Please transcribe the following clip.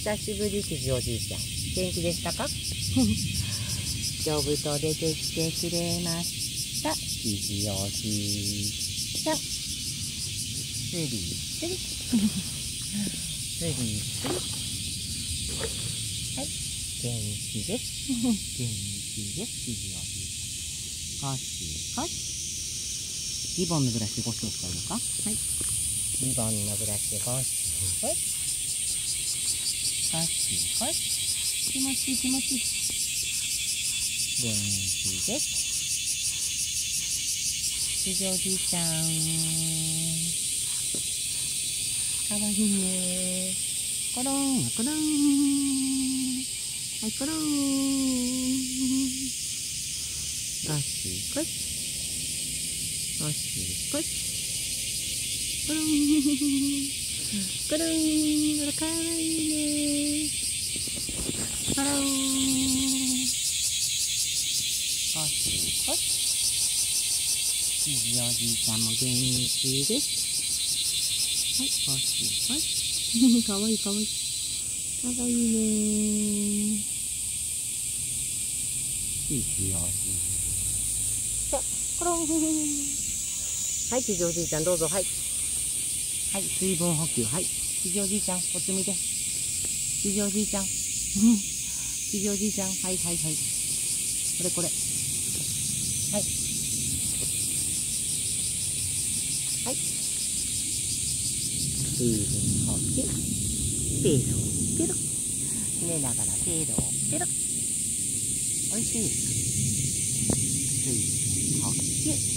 久しぶり、キジおじいちゃん。元気でしたか？ジョブと出てきてくれました。キジおじいちゃん。スリスリ。スリスリ。はい。元気です。元気です。キジおじいちゃん。ゴシゴシ。リボンのブラシでゴシゴシやるのか？はい。リボンのブラシでゴシゴシ。ゴシゴシ。気持ちいい気持ちいい。元気です。キジおじいちゃん。かわいいね。コロン、コロン。はい、コロン。ゴシゴシ。ゴシゴシ。コロン。コロン。かわいいね。コロン。ゴシゴシ。キジおじいちゃんも元気です。はい、ゴシゴシ。かわいいかわいい。かわいいね。キジおじいちゃん。コロン。はい、キジおじいちゃんどうぞ。はい。はい、水分補給。はい。キジおじいちゃん、こっち見て。キジおじいちゃん。キジおじいちゃん。はいはいはい。これこれ。はい。はい。水分補給。ペロペロ。寝ながらペロペロ。おいしいですか？水分補給。